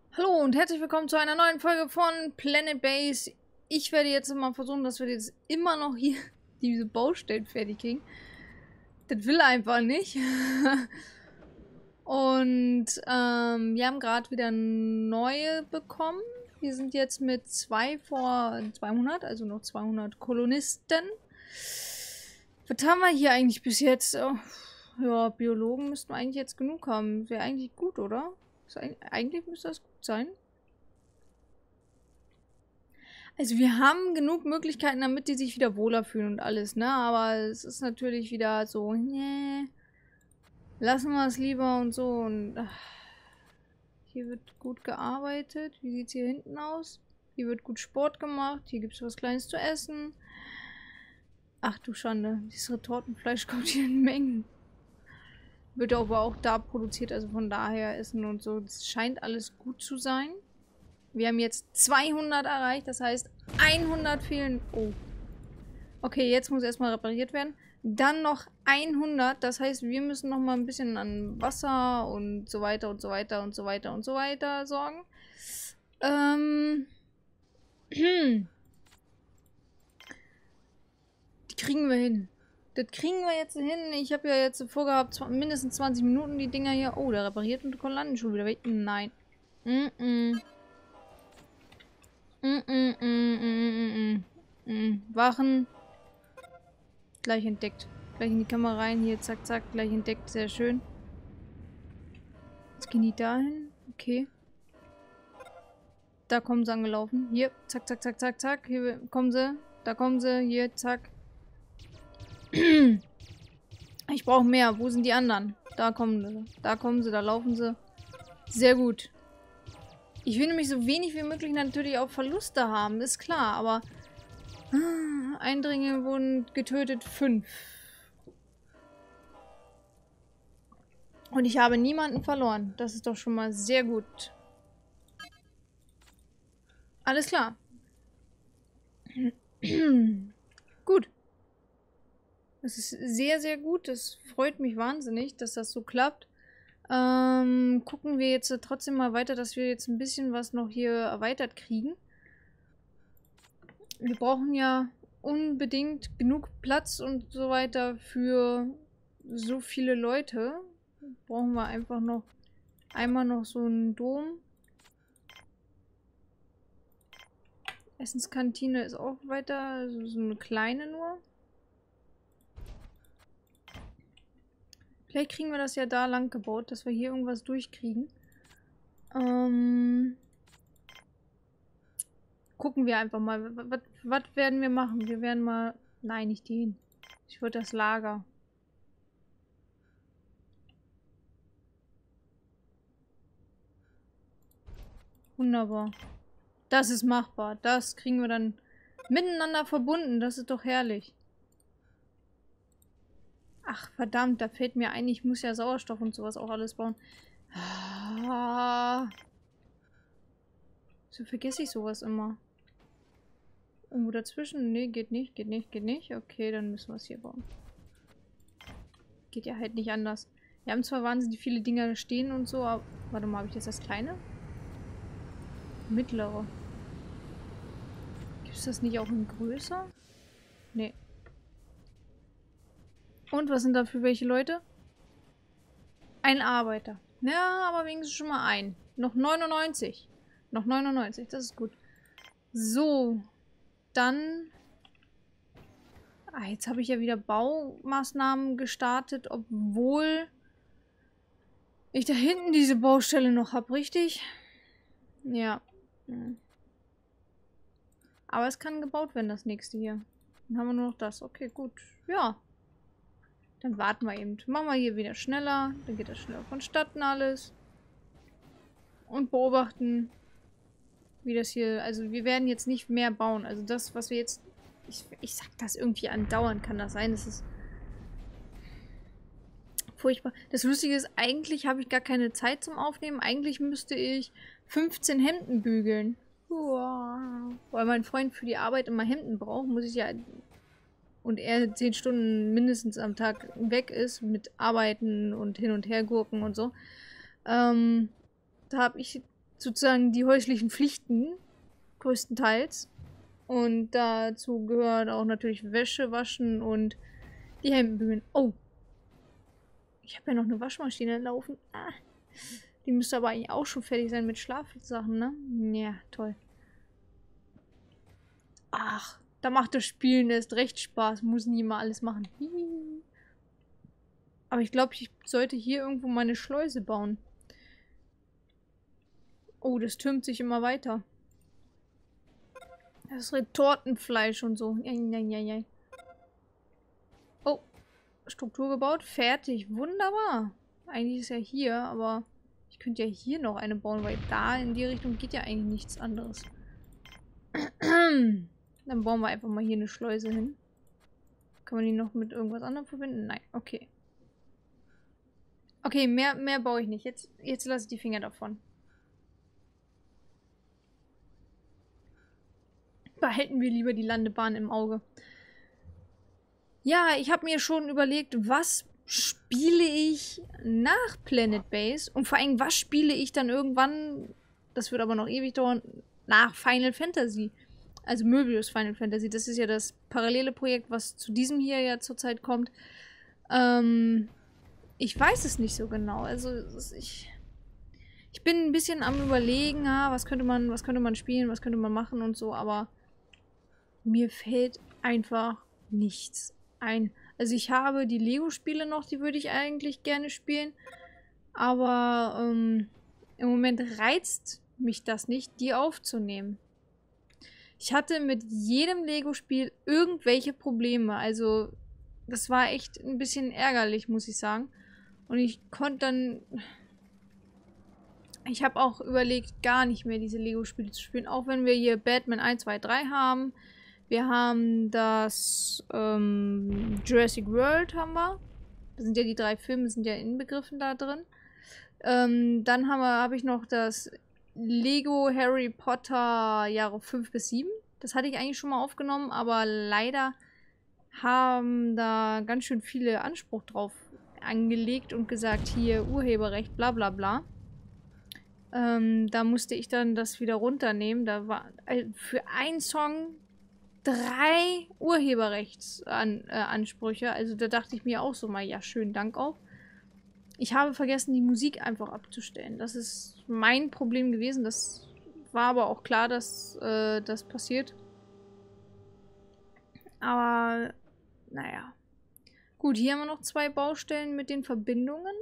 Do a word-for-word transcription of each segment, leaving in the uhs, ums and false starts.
Hallo und herzlich willkommen zu einer neuen Folge von Planet Base. Ich werde jetzt mal versuchen, dass wir jetzt immer noch hier diese Baustellen fertig kriegen. Das will einfach nicht. Und ähm, wir haben gerade wieder neue bekommen. Wir sind jetzt mit zwei vor zweihundert, also noch zweihundert Kolonisten. Was haben wir hier eigentlich bis jetzt? Oh, ja, Biologen müssten wir eigentlich jetzt genug haben. Wäre eigentlich gut, oder? Eigentlich müsste das gut sein. Also wir haben genug Möglichkeiten, damit die sich wieder wohler fühlen und alles, ne? Aber es ist natürlich wieder so, nee, lassen wir es lieber und so. Und ach, hier wird gut gearbeitet. Wie sieht es hier hinten aus? Hier wird gut Sport gemacht. Hier gibt es was Kleines zu essen. Ach du Schande, dieses Retortenfleisch kommt hier in Mengen. Wird aber auch da produziert, also von daher Essen und so. Es scheint alles gut zu sein. Wir haben jetzt zweihundert erreicht, das heißt hundert fehlen. Oh. Okay, jetzt muss erstmal repariert werden. Dann noch hundert, das heißt, wir müssen noch mal ein bisschen an Wasser und so weiter und so weiter und so weiter und so weiter sorgen. Ähm. Die kriegen wir hin. Das kriegen wir jetzt hin. Ich habe ja jetzt vorgehabt, mindestens zwanzig Minuten die Dinger hier. Oh, der repariert und landen schon wieder weg. Nein. Mm -mm. Mm -mm, mm, mm, mm, mm. Wachen. Gleich entdeckt. Gleich in die Kamera rein. Hier, zack, zack. Gleich entdeckt. Sehr schön. Jetzt gehen die dahin. Okay. Da kommen sie angelaufen. Hier, zack, zack, zack, zack, zack. Hier kommen sie. Da kommen sie. Hier, zack. Ich brauche mehr. Wo sind die anderen? Da kommen sie. Da kommen sie. Da laufen sie. Sehr gut. Ich will nämlich so wenig wie möglich natürlich auch Verluste haben. Ist klar, aber Eindringlinge wurden getötet. Fünf. Und ich habe niemanden verloren. Das ist doch schon mal sehr gut. Alles klar. Gut. Das ist sehr, sehr gut. Das freut mich wahnsinnig, dass das so klappt. Ähm, gucken wir jetzt trotzdem mal weiter, dass wir jetzt ein bisschen was noch hier erweitert kriegen. Wir brauchen ja unbedingt genug Platz und so weiter für so viele Leute. Brauchen wir einfach noch einmal noch so einen Dom. Essenskantine ist auch weiter, also so eine kleine nur. Vielleicht kriegen wir das ja da lang gebaut, dass wir hier irgendwas durchkriegen. Ähm, gucken wir einfach mal. Was, was werden wir machen? Wir werden mal... Nein, nicht den. Ich würde das Lager. Wunderbar. Das ist machbar. Das kriegen wir dann miteinander verbunden. Das ist doch herrlich. Ach, verdammt, da fällt mir ein, ich muss ja Sauerstoff und sowas auch alles bauen. Ah. So vergesse ich sowas immer. Irgendwo dazwischen? Nee, geht nicht, geht nicht, geht nicht. Okay, dann müssen wir es hier bauen. Geht ja halt nicht anders. Wir haben zwar wahnsinnig viele Dinger stehen und so, aber... Warte mal, habe ich jetzt das kleine? Mittlere. Gibt es das nicht auch in größer? Nee. Und was sind da für welche Leute? Ein Arbeiter. Ja, aber wenigstens schon mal ein. Noch neunundneunzig. Noch neunundneunzig, das ist gut. So. Dann... Ah, jetzt habe ich ja wieder Baumaßnahmen gestartet, obwohl ich da hinten diese Baustelle noch habe, richtig? Ja. Aber es kann gebaut werden, das nächste hier. Dann haben wir nur noch das. Okay, gut. Ja. Dann warten wir eben. Machen wir hier wieder schneller. Dann geht das schneller vonstatten alles. Und beobachten, wie das hier... Also wir werden jetzt nicht mehr bauen. Also das, was wir jetzt... Ich, ich sag das irgendwie andauernd. Kann das sein? Das ist... furchtbar. Das Lustige ist, eigentlich habe ich gar keine Zeit zum Aufnehmen. Eigentlich müsste ich fünfzehn Hemden bügeln. Wow. Weil mein Freund für die Arbeit immer Hemden braucht, muss ich ja... Und er zehn Stunden mindestens am Tag weg ist mit Arbeiten und hin und her gurken und so. Ähm, da habe ich sozusagen die häuslichen Pflichten, größtenteils. Und dazu gehört auch natürlich Wäsche waschen und die Hemden bügeln. Oh. Ich habe ja noch eine Waschmaschine laufen. Ah. Die müsste aber eigentlich auch schon fertig sein mit Schlafsachen, ne? Ja, toll. Ach, da macht das Spielen erst recht Spaß. Muss nie mal alles machen. Aber ich glaube, ich sollte hier irgendwo meine Schleuse bauen. Oh, das türmt sich immer weiter. Das ist Retortenfleisch und so. Eieiei. Oh, Struktur gebaut. Fertig. Wunderbar. Eigentlich ist ja hier, aber ich könnte ja hier noch eine bauen, weil da in die Richtung geht ja eigentlich nichts anderes. Dann bauen wir einfach mal hier eine Schleuse hin. Kann man die noch mit irgendwas anderem verbinden? Nein, okay. Okay, mehr, mehr baue ich nicht. Jetzt, jetzt lasse ich die Finger davon. Behalten wir lieber die Landebahn im Auge. Ja, ich habe mir schon überlegt, was spiele ich nach Planet Base? Und vor allem, was spiele ich dann irgendwann, das wird aber noch ewig dauern, nach Final Fantasy. Also Möbius Final Fantasy. Das ist ja das parallele Projekt, was zu diesem hier ja zurzeit kommt. Ähm, ich weiß es nicht so genau. Also ich, ich bin ein bisschen am Überlegen, ah, was könnte man, was könnte man spielen, was könnte man machen und so, aber mir fällt einfach nichts ein. Also ich habe die Lego-Spiele noch, die würde ich eigentlich gerne spielen. Aber ähm, im Moment reizt mich das nicht, die aufzunehmen. Ich hatte mit jedem Lego-Spiel irgendwelche Probleme. Also das war echt ein bisschen ärgerlich, muss ich sagen. Und ich konnte dann... Ich habe auch überlegt, gar nicht mehr diese Lego-Spiele zu spielen. Auch wenn wir hier Batman eins, zwei, drei haben. Wir haben das ähm, Jurassic World haben wir. Das sind ja die drei Filme, sind ja inbegriffen da drin. Ähm, dann habe hab ich noch das Lego Harry Potter Jahre fünf bis sieben. Das hatte ich eigentlich schon mal aufgenommen, aber leider haben da ganz schön viele Anspruch drauf angelegt und gesagt, hier Urheberrecht, bla bla bla. Ähm, da musste ich dann das wieder runternehmen. Da war äh, für einen Song drei Urheberrechtsansprüche. Äh, also da dachte ich mir auch so mal, ja, schönen Dank auch. Ich habe vergessen, die Musik einfach abzustellen. Das ist mein Problem gewesen. Das war aber auch klar, dass äh, das passiert. Aber, naja. Gut, hier haben wir noch zwei Baustellen mit den Verbindungen.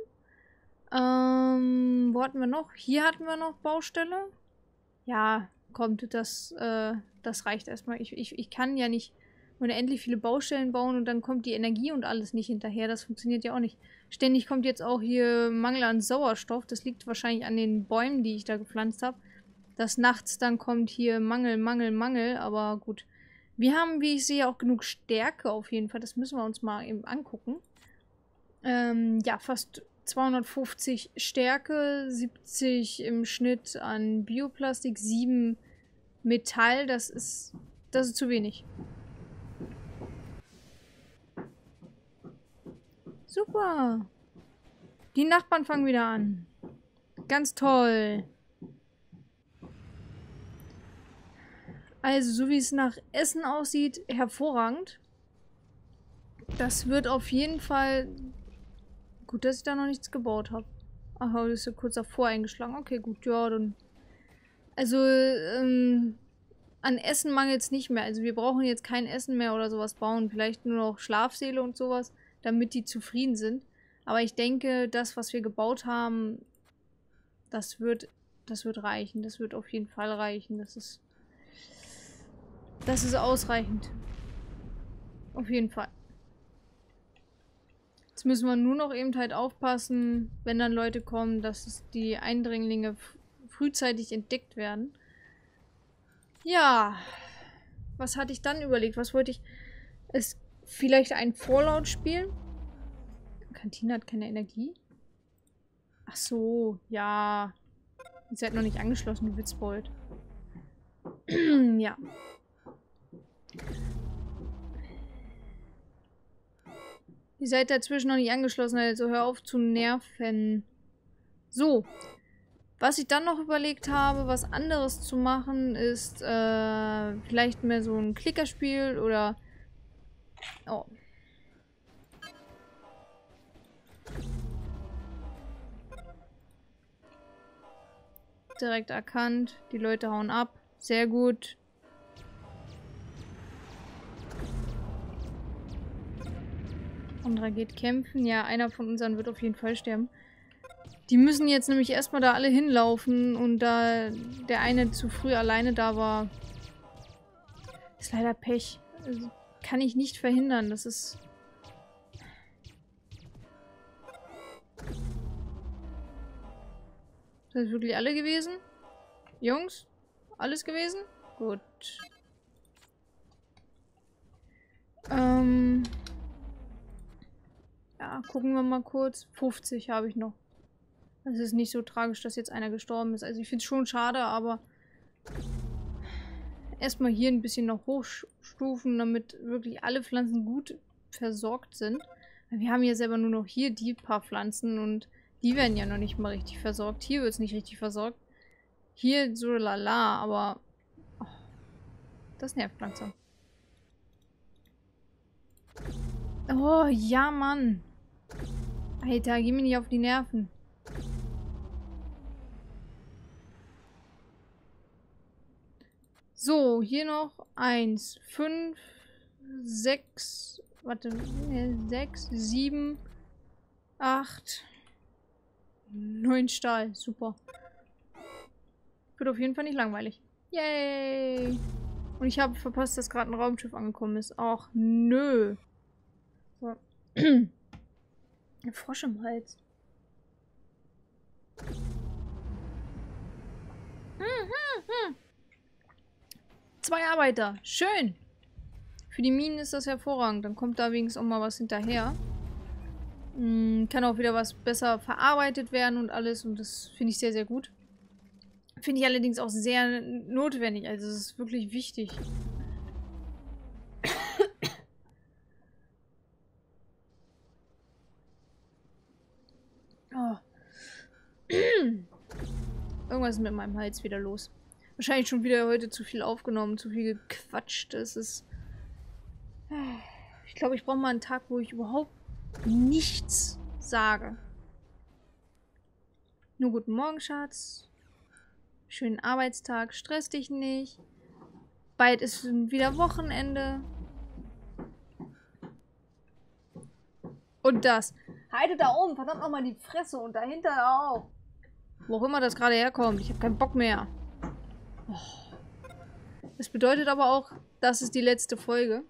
Ähm, wo hatten wir noch? Hier hatten wir noch Baustelle. Ja, kommt, das, äh, das reicht erstmal. Ich, ich, ich kann ja nicht unendlich viele Baustellen bauen und dann kommt die Energie und alles nicht hinterher. Das funktioniert ja auch nicht. Ständig kommt jetzt auch hier Mangel an Sauerstoff. Das liegt wahrscheinlich an den Bäumen, die ich da gepflanzt habe. Dass nachts dann kommt hier Mangel, Mangel, Mangel. Aber gut. Wir haben, wie ich sehe, auch genug Stärke auf jeden Fall. Das müssen wir uns mal eben angucken. Ähm, ja, fast zweihundertfünfzig Stärke, siebzig im Schnitt an Bioplastik, sieben Metall. Das ist, das ist zu wenig. Super. Die Nachbarn fangen wieder an. Ganz toll. Also, so wie es nach Essen aussieht, hervorragend. Das wird auf jeden Fall... Gut, dass ich da noch nichts gebaut habe. Ach, das ist ja kurz davor eingeschlagen. Okay, gut, ja, dann... Also, ähm... an Essen mangelt es nicht mehr. Also, wir brauchen jetzt kein Essen mehr oder sowas bauen. Vielleicht nur noch Schlafsäle und sowas, damit die zufrieden sind. Aber ich denke, das, was wir gebaut haben, das wird, das wird reichen. Das wird auf jeden Fall reichen. Das ist... Das ist ausreichend. Auf jeden Fall. Jetzt müssen wir nur noch eben halt aufpassen, wenn dann Leute kommen, dass die Eindringlinge frühzeitig entdeckt werden. Ja. Was hatte ich dann überlegt? Was wollte ich... Ist vielleicht ein Fallout spielen? Kantine hat keine Energie? Ach so, ja. Ihr seid noch nicht angeschlossen, du Witzbold. Ja. Ihr seid dazwischen noch nicht angeschlossen, also hör auf zu nerven. So. Was ich dann noch überlegt habe, was anderes zu machen, ist äh, vielleicht mehr so ein Klickerspiel oder... Oh. Direkt erkannt. Die Leute hauen ab. Sehr gut. Anderer geht kämpfen. Ja, einer von unseren wird auf jeden Fall sterben. Die müssen jetzt nämlich erstmal da alle hinlaufen und da der eine zu früh alleine da war, ist leider Pech. Also, kann ich nicht verhindern. Das ist... Das ist wirklich alle gewesen? Jungs? Alles gewesen? Gut. Ähm... Ja, gucken wir mal kurz. fünfzig habe ich noch. Es ist nicht so tragisch, dass jetzt einer gestorben ist. Also ich finde es schon schade, aber erstmal hier ein bisschen noch hochstufen, damit wirklich alle Pflanzen gut versorgt sind. Wir haben ja selber nur noch hier die paar Pflanzen und die werden ja noch nicht mal richtig versorgt. Hier wird es nicht richtig versorgt. Hier so lala, aber oh, das nervt langsam. Oh, ja, Mann. Alter, geh mir nicht auf die Nerven. So, hier noch eins, fünf, sechs, warte, sechs, sieben, acht, neun Stahl. Super. Wird auf jeden Fall nicht langweilig. Yay! Und ich habe verpasst, dass gerade ein Raumschiff angekommen ist. Ach, nö. So. Ein Frosch im Hals. Hm, hm, hm. Zwei Arbeiter. Schön. Für die Minen ist das hervorragend. Dann kommt da wenigstens auch mal was hinterher. Hm, kann auch wieder was besser verarbeitet werden und alles. Und das finde ich sehr, sehr gut. Finde ich allerdings auch sehr notwendig. Also es ist wirklich wichtig. Oh. Irgendwas ist mit meinem Hals wieder los. Wahrscheinlich schon wieder heute zu viel aufgenommen, zu viel gequatscht. Das ist... Ich glaube, ich brauche mal einen Tag, wo ich überhaupt nichts sage. Nur guten Morgen, Schatz. Schönen Arbeitstag. Stress dich nicht. Bald ist wieder Wochenende. Und das. Haltet da oben verdammt nochmal die Fresse und dahinter auch. Wo auch immer das gerade herkommt. Ich habe keinen Bock mehr. Oh. Das bedeutet aber auch, das ist die letzte Folge.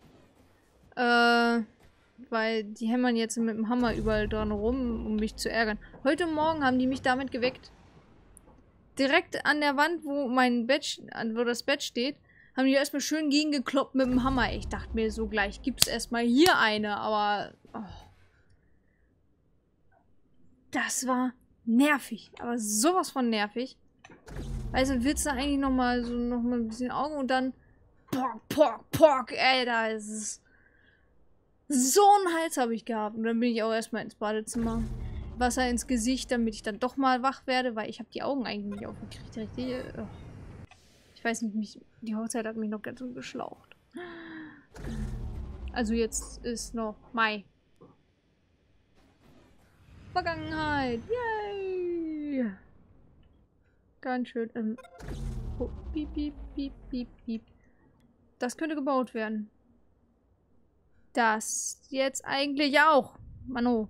Äh, weil die hämmern jetzt mit dem Hammer überall dran rum, um mich zu ärgern. Heute Morgen haben die mich damit geweckt. Direkt an der Wand, wo mein Bett, wo das Bett steht, haben die erstmal schön gegengekloppt mit dem Hammer. Ich dachte mir so, gleich gibt's erstmal hier eine, aber... Oh. Das war nervig, aber sowas von nervig. Also willst du eigentlich nochmal so noch mal ein bisschen Augen und dann Pock, Pock, Pock, ey, da ist es. So einen Hals habe ich gehabt. Und dann bin ich auch erstmal ins Badezimmer. Wasser ins Gesicht, damit ich dann doch mal wach werde, weil ich habe die Augen eigentlich nicht aufgekriegt. Richtig. Oh. Ich weiß nicht, mich, die Hochzeit hat mich noch ganz schön geschlaucht. Also jetzt ist noch Mai. Vergangenheit. Yay! Ganz schön. Ähm, oh, piep, piep, piep, piep, piep. Das könnte gebaut werden. Das jetzt eigentlich auch. Mano.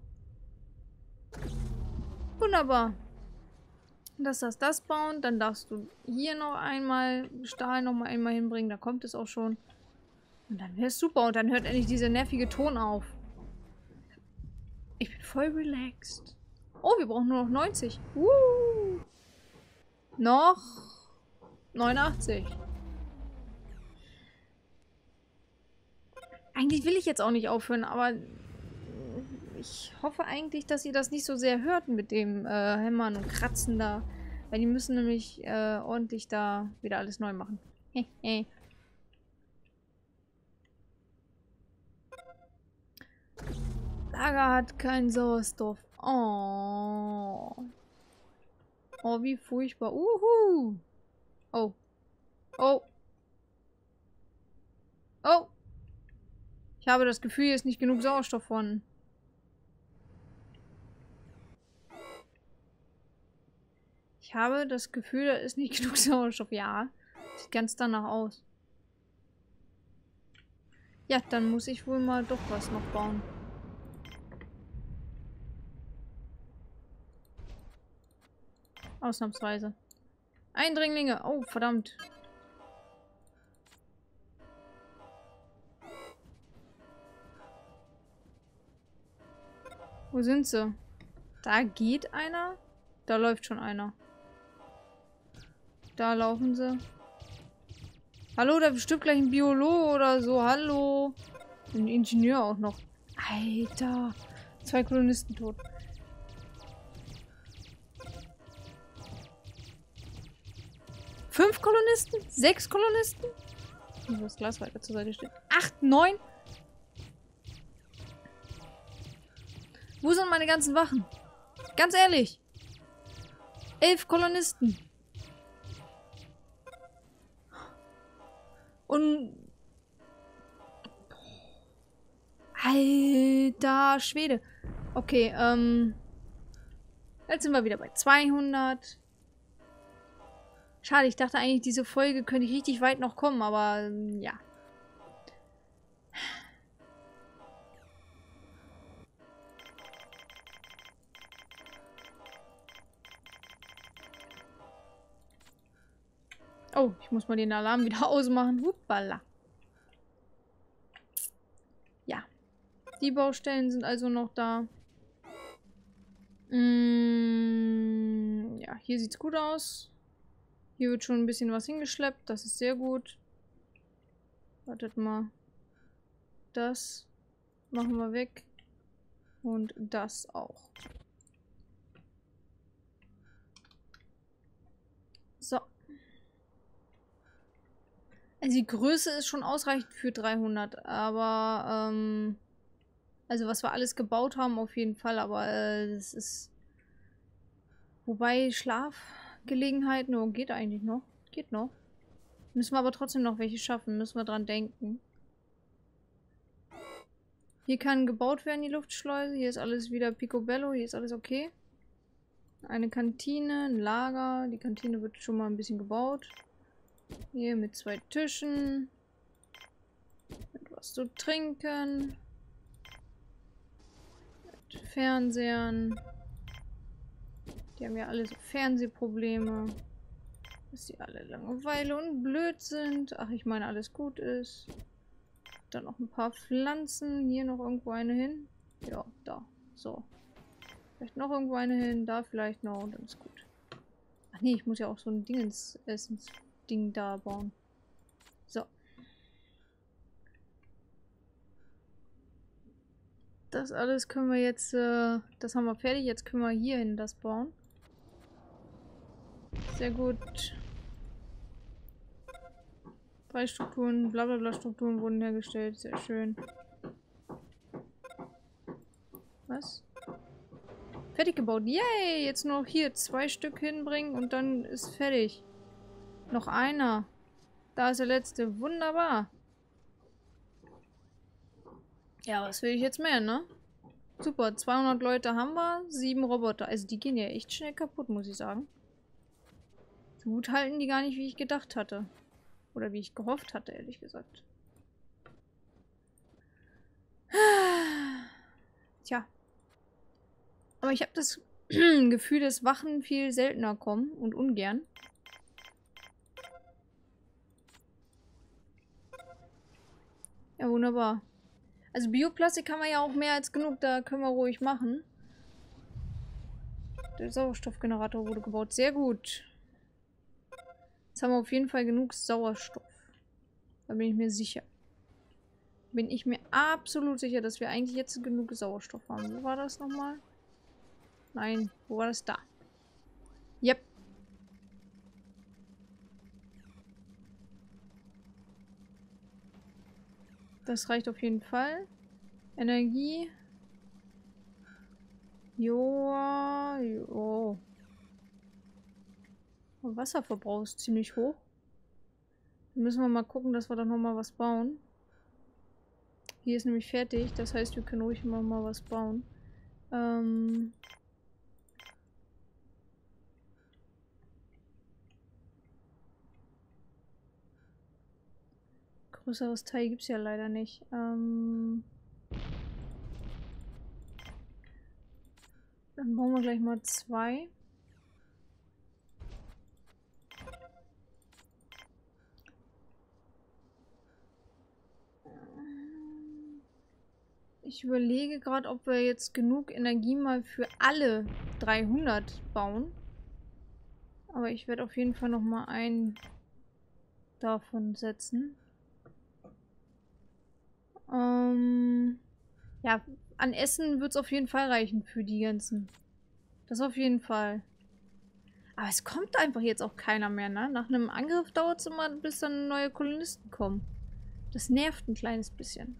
Wunderbar. Das, das, das bauen. Dann darfst du hier noch einmal Stahl noch mal einmal hinbringen. Da kommt es auch schon. Und dann wäre es super. Und dann hört endlich dieser nervige Ton auf. Ich bin voll relaxed. Oh, wir brauchen nur noch neunzig. Uh. Noch neunundachtzig. Eigentlich will ich jetzt auch nicht aufhören, aber ich hoffe eigentlich, dass ihr das nicht so sehr hört mit dem äh, Hämmern und Kratzen da. Weil die müssen nämlich äh, ordentlich da wieder alles neu machen. Lager hat keinen Sauerstoff. Oh. Oh, wie furchtbar. Uhu. Oh. Oh. Oh. Ich habe das Gefühl, hier ist nicht genug Sauerstoff vorhanden. Ich habe das Gefühl, da ist nicht genug Sauerstoff. Ja. Sieht ganz danach aus. Ja, dann muss ich wohl mal doch was noch bauen. Ausnahmsweise. Eindringlinge. Oh, verdammt. Wo sind sie? Da geht einer. Da läuft schon einer. Da laufen sie. Hallo, da bestimmt gleich ein Biologe oder so. Hallo. Ein Ingenieur auch noch. Alter. Zwei Kolonisten tot. Fünf Kolonisten? Sechs Kolonisten? Ich muss das Glas weiter zur Seite stehen. Acht, neun? Wo sind meine ganzen Wachen? Ganz ehrlich. Elf Kolonisten. Und... Alter Schwede. Okay, ähm... jetzt sind wir wieder bei zweihundert. Schade, ich dachte eigentlich, diese Folge könnte ich richtig weit noch kommen, aber ähm, ja. Oh, ich muss mal den Alarm wieder ausmachen. Huppala. Ja. Die Baustellen sind also noch da. Mm, ja, hier sieht's gut aus. Hier wird schon ein bisschen was hingeschleppt. Das ist sehr gut. Wartet mal. Das machen wir weg. Und das auch. So. Also die Größe ist schon ausreichend für dreihundert. Aber, ähm... also was wir alles gebaut haben, auf jeden Fall. Aber äh, es ist... Wobei Schlafgelegenheiten, oh, geht eigentlich noch. Geht noch. Müssen wir aber trotzdem noch welche schaffen. Müssen wir dran denken. Hier kann gebaut werden, die Luftschleuse. Hier ist alles wieder picobello. Hier ist alles okay. Eine Kantine, ein Lager. Die Kantine wird schon mal ein bisschen gebaut. Hier mit zwei Tischen. Etwas zu trinken. Mit Fernsehern. Die haben ja alle so Fernsehprobleme. Dass die alle Langeweile und blöd sind. Ach, ich meine, alles gut ist. Dann noch ein paar Pflanzen. Hier noch irgendwo eine hin. Ja, da. So. Vielleicht noch irgendwo eine hin. Da vielleicht noch. Und dann ist gut. Ach nee, ich muss ja auch so ein Dingens Essensding da bauen. So. Das alles können wir jetzt... Äh, das haben wir fertig. Jetzt können wir hier hin das bauen. Sehr gut. Drei Strukturen, blablabla Strukturen wurden hergestellt. Sehr schön. Was? Fertig gebaut. Yay! Jetzt nur noch hier zwei Stück hinbringen und dann ist fertig. Noch einer. Da ist der letzte. Wunderbar. Ja, was will ich jetzt mehr, ne? Super. zweihundert Leute haben wir. Sieben Roboter. Also die gehen ja echt schnell kaputt, muss ich sagen. So gut halten die gar nicht, wie ich gedacht hatte. Oder wie ich gehofft hatte, ehrlich gesagt. Tja. Aber ich habe das Gefühl, dass Wachen viel seltener kommen und ungern. Ja, wunderbar. Also Bioplastik haben wir ja auch mehr als genug, da können wir ruhig machen. Der Sauerstoffgenerator wurde gebaut. Sehr gut. Jetzt haben wir auf jeden Fall genug Sauerstoff. Da bin ich mir sicher. Bin ich mir absolut sicher, dass wir eigentlich jetzt genug Sauerstoff haben. Wo war das nochmal? Nein, wo war das? Da. Yep. Das reicht auf jeden Fall. Energie. Joa. Jo. Wasserverbrauch ist ziemlich hoch. Dann müssen wir mal gucken, dass wir da nochmal was bauen. Hier ist nämlich fertig, das heißt, wir können ruhig mal, mal was bauen. Ähm... Größeres Teil gibt es ja leider nicht. Ähm... Dann bauen wir gleich mal zwei. Ich überlege gerade, ob wir jetzt genug Energie mal für alle dreihundert bauen. Aber ich werde auf jeden Fall noch mal einen davon setzen. Ähm, ja, an Essen wird es auf jeden Fall reichen für die ganzen. Das auf jeden Fall. Aber es kommt einfach jetzt auch keiner mehr, ne? Nach einem Angriff dauert es immer, bis dann neue Kolonisten kommen. Das nervt ein kleines bisschen.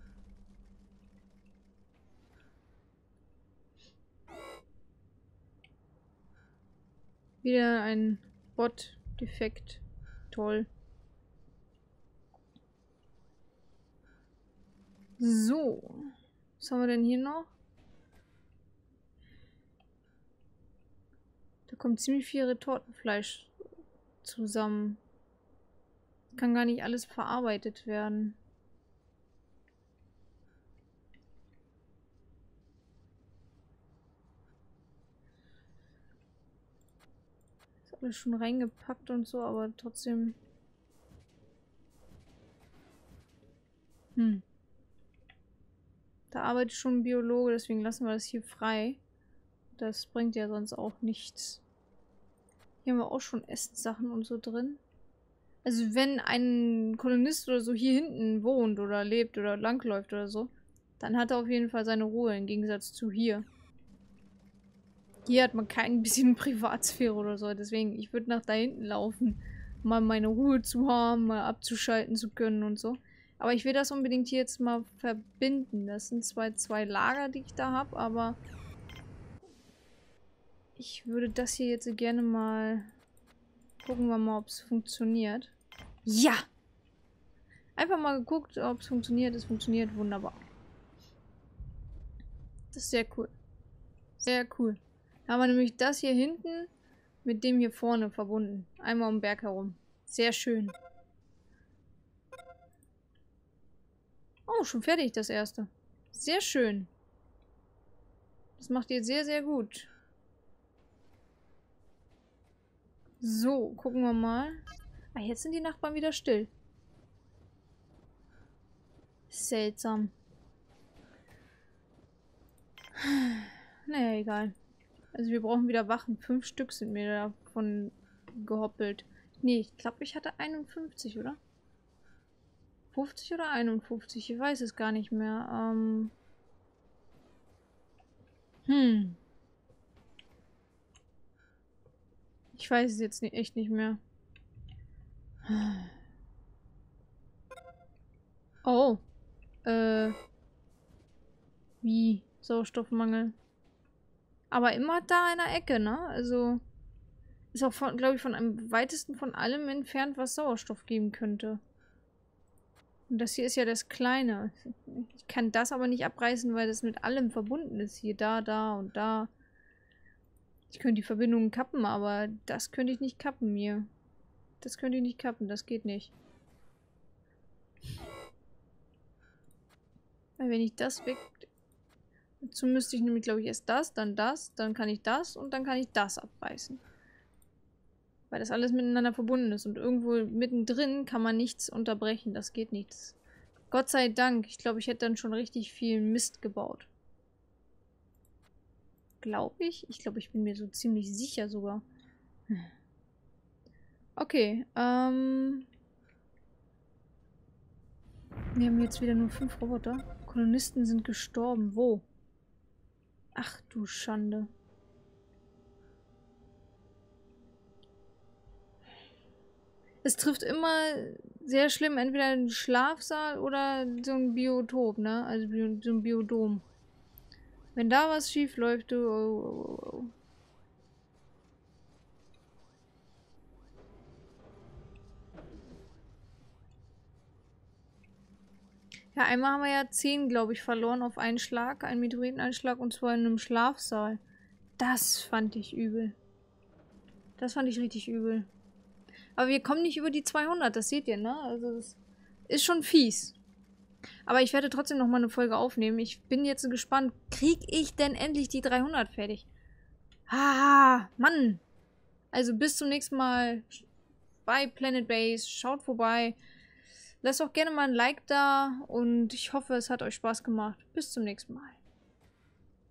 Wieder ein Bot-Defekt. Toll. So. Was haben wir denn hier noch? Da kommt ziemlich viel Retortenfleisch zusammen. Kann gar nicht alles verarbeitet werden. Ist alles schon reingepackt und so, aber trotzdem... Hm. Da arbeitet schon ein Biologe, deswegen lassen wir das hier frei. Das bringt ja sonst auch nichts. Hier haben wir auch schon Essenssachen und so drin. Also wenn ein Kolonist oder so hier hinten wohnt oder lebt oder langläuft oder so, dann hat er auf jeden Fall seine Ruhe im Gegensatz zu hier. Hier hat man kein bisschen Privatsphäre oder so. Deswegen, ich würde nach da hinten laufen, mal meine Ruhe zu haben, mal abzuschalten zu können und so. Aber ich will das unbedingt hier jetzt mal verbinden. Das sind zwar zwei Lager, die ich da habe, aber ich würde das hier jetzt gerne mal... Gucken wir mal, ob es funktioniert. Ja! Einfach mal geguckt, ob es funktioniert. Es funktioniert wunderbar. Das ist sehr cool. Sehr cool. Da haben wir nämlich das hier hinten mit dem hier vorne verbunden. Einmal um den Berg herum. Sehr schön. Oh, schon fertig das erste. Sehr schön. Das macht ihr sehr, sehr gut. So, gucken wir mal. Ah, jetzt sind die Nachbarn wieder still. Seltsam. Naja, egal. Also wir brauchen wieder Wachen. Fünf Stück sind mir davon gehoppelt. Nee, ich glaube, ich hatte einundfünfzig, oder? fünfzig oder einundfünfzig? Ich weiß es gar nicht mehr. Ähm... Hm. Ich weiß es jetzt nicht, echt nicht mehr. Oh. Äh. Wie? Sauerstoffmangel. Aber immer da in der Ecke, ne? Also. Ist auch, glaube ich, von am weitesten von allem entfernt, was Sauerstoff geben könnte. Und das hier ist ja das Kleine. Ich kann das aber nicht abreißen, weil das mit allem verbunden ist. Hier, da, da und da. Ich könnte die Verbindungen kappen, aber das könnte ich nicht kappen hier. Das könnte ich nicht kappen, das geht nicht. Weil wenn ich das weg... Dazu müsste ich nämlich, glaube ich, erst das, dann das, dann kann ich das und dann kann ich das abreißen. Weil das alles miteinander verbunden ist und irgendwo mittendrin kann man nichts unterbrechen, das geht nichts. Gott sei Dank, ich glaube, ich hätte dann schon richtig viel Mist gebaut. Glaube ich? Ich glaube, ich bin mir so ziemlich sicher sogar. Okay, ähm... wir haben jetzt wieder nur fünf Roboter. Kolonisten sind gestorben. Wo? Ach du Schande. Es trifft immer sehr schlimm, entweder einen Schlafsaal oder so ein Biotop, ne? Also so ein Biodom. Wenn da was schief läuft, du... Oh, oh, oh. Ja, einmal haben wir ja zehn, glaube ich, verloren auf einen Schlag, einen Meteoriteneinschlag, und zwar in einem Schlafsaal. Das fand ich übel. Das fand ich richtig übel. Aber wir kommen nicht über die zweihundert, das seht ihr, ne? Also das ist schon fies. Aber ich werde trotzdem noch mal eine Folge aufnehmen. Ich bin jetzt gespannt, krieg ich denn endlich die dreihundert fertig? Ah, Mann! Also bis zum nächsten Mal bei Planet Base. Schaut vorbei. Lasst auch gerne mal ein Like da und ich hoffe, es hat euch Spaß gemacht. Bis zum nächsten Mal.